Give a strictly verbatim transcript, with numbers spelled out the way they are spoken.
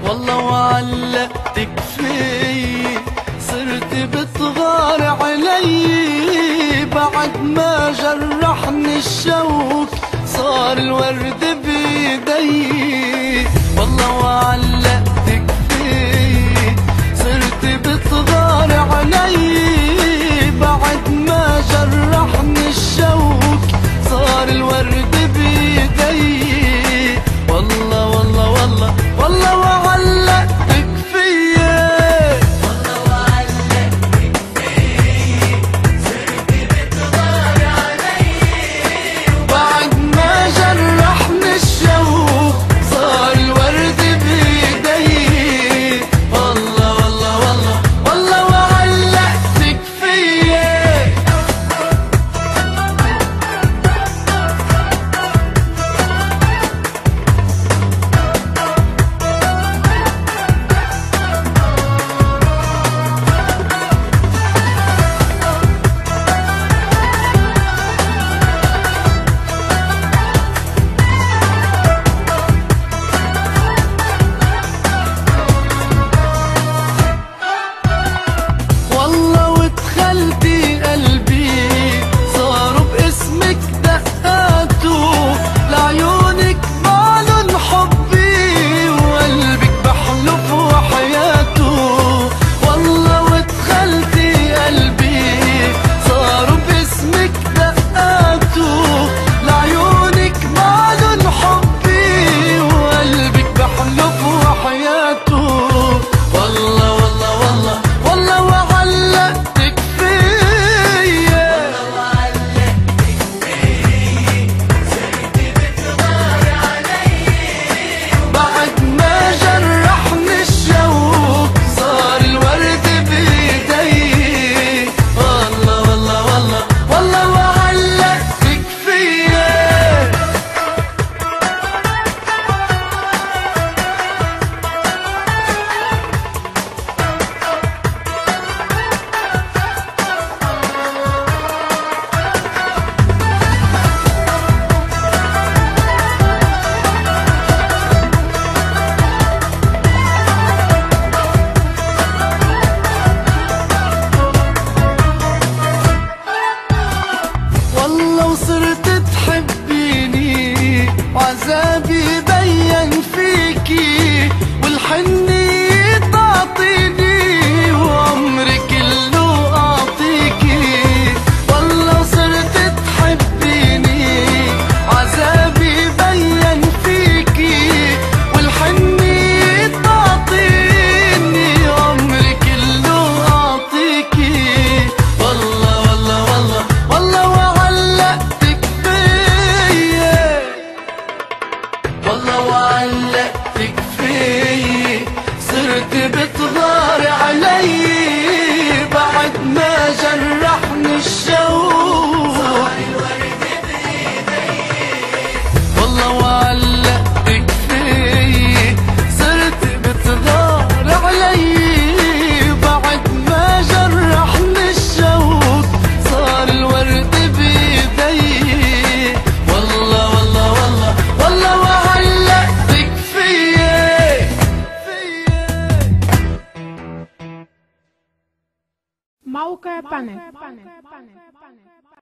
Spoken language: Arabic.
والله وعلقتك في صرت بتغار علي بعد ما جرحني الشوك صار الورد بيدي. والله وعلقتك في صرت بتغار علي بعد ما جرحني الشوك صار الورد بيدي. والله والله والله والله وعلقتك فيا والله وعلقتك فيا صرت بتغار علي بعد ما جرحني الشوق صار الورد بيدي. والله والله والله والله وعلقتك فيا. صرت تحبيني وعذابي بين فيكي والحنية تعطيني وعمري كله أعطيكي. والله صرت تحبيني وعذابي بين فيكي والحنية تعطيني وعمري كله أعطيكي. والله والله والله والله وعلقتك والله وعلقتك في صرت بتغار علي بعد ما جرحني الشوق صار الورد بإيدي. والله وعلقتك في صرت بتغار علي بعد ما جرحني الشوق صار الورد بإيدي. والله والله والله والله وعلقتك فيا موقع بانك.